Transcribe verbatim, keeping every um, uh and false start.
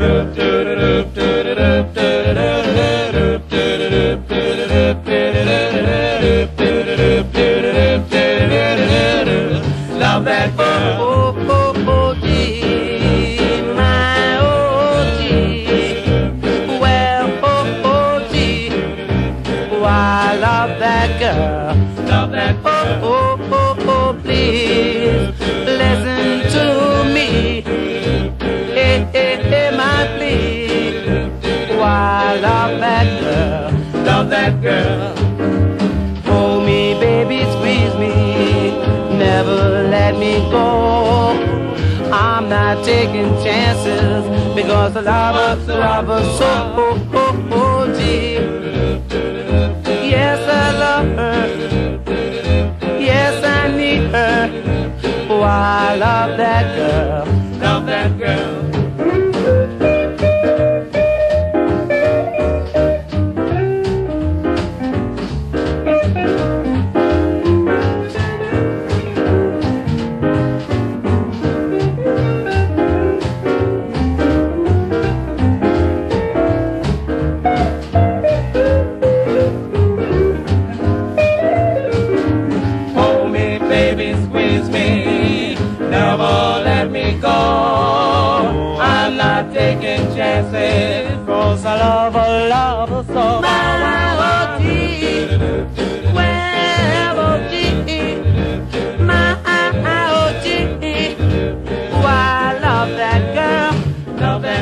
Love that girl. Oh, oh, oh, gee, my oh, gee. Well, oh, oh, gee. Oh, I love that girl. Love that girl. Oh, oh, oh, oh, please listen to me. Hey, hey, hey, my please. Oh, I love that girl. Love that girl. Hold me, baby, squeeze me. Never let me go. I'm not taking chances because I love her, love her so. Oh, oh, oh, gee. Yes, I love her. Yes, I need her. Oh, I love that girl. Love that girl. Cause I love her, love her so. My O G, well, O G, my O G. Oh, I love that girl, love that